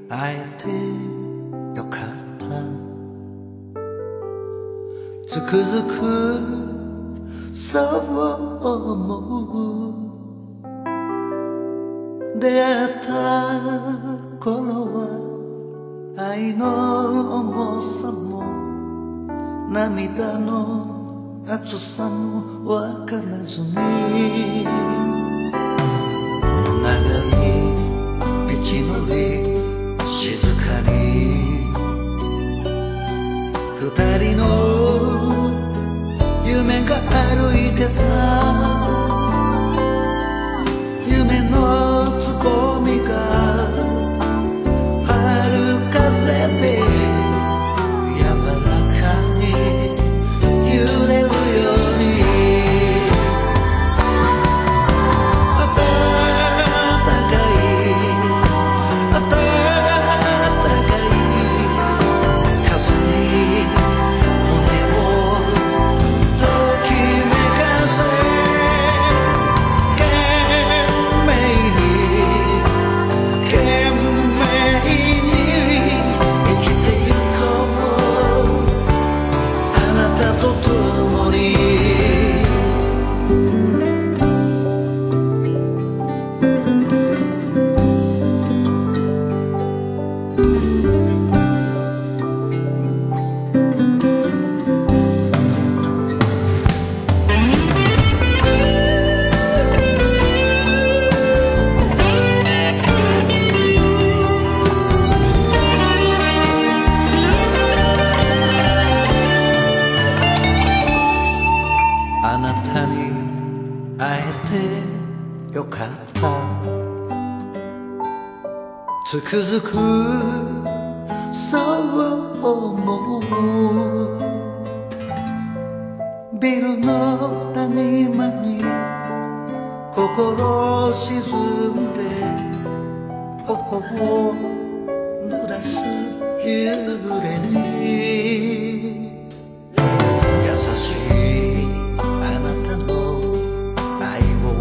会えてよかったつくづくそう思う出会った頃は愛の重さも涙の熱さも分からずに長い道のり静かに二人の夢が歩いてた夢のつぼみが春風で柔らかに揺れるように暖かい暖かい風に胸をときめかせ懸命に生きてゆこうあなたと共にあなたに会えてよかったつくづくそう思うビルの谷間に心沈んで頬を濡らす夕暮れに優しいあなたの愛を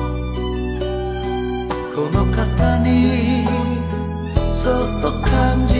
この方にそっと感じ